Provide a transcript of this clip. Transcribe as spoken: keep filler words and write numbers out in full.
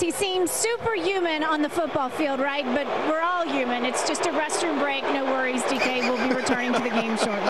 He seems superhuman on the football field, right? But we're all human. It's just a restroom break. No worries, D K. We'll be returning to the game shortly.